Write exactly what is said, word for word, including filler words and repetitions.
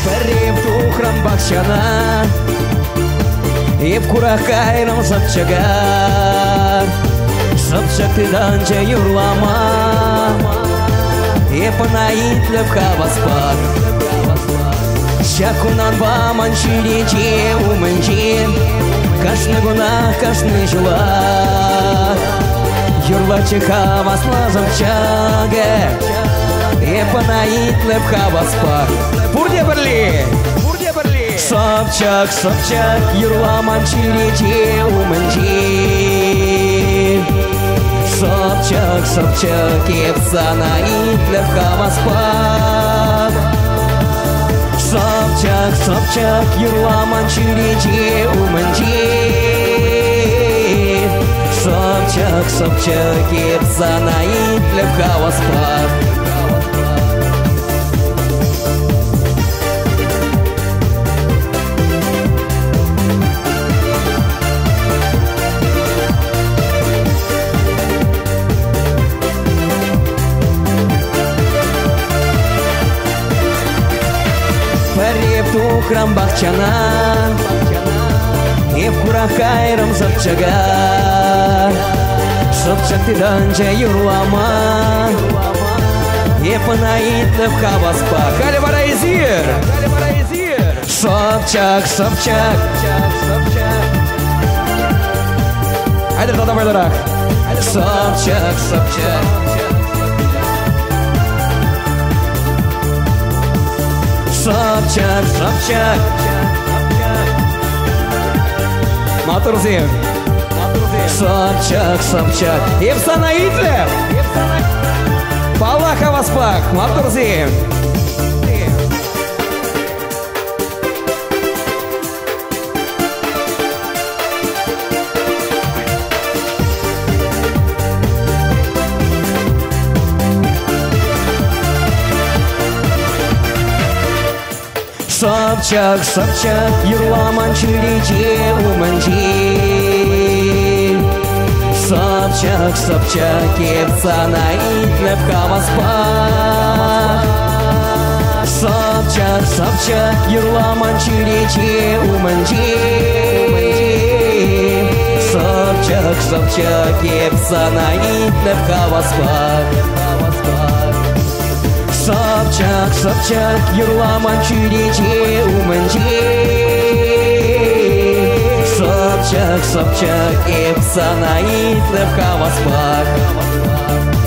Пәреп тухран бақшана Еп құрақ қайрам жапчаға Жапчақтыдан жа юрлама Епына итліп қабаспақ Шакунан баман ширеже умынжен Кашны гунах, кашны жула Юрлачы қабасла жапчаға Епына итліп қабаспақ Бұрде бірлі Собчак, собчак, юрламан чиреже умынжен Собчак, собчак, епсана итліп қабаспақ Собчак, собчак, юрламан чиреже умынжен Собчак, собчак, епсана итліп қабаспақ Пәреп тухран бақчана Еп құрақ қайрам жапчаға Жапчақтыдан жа юрлама Епына итліп қабаспақ Әлі бара езір Собчак, собчак Әлі тада байларақ Собчак, собчак Собчак, собчак Матурзин Собчак, собчак Епсана итлеп Палла қабаспақ Матурзин Собчак, собчак, юрламан чиреже умынжен Собчак, собчак, епсана итліп қабаспақ Собчак, собчак, юрламан чиреже умынжен Собчак, собчак, епсана итліп қабаспақ Собчак, собчак, юрламан чиреже умынжен Собчак, собчак, епсана итліп қабаспақ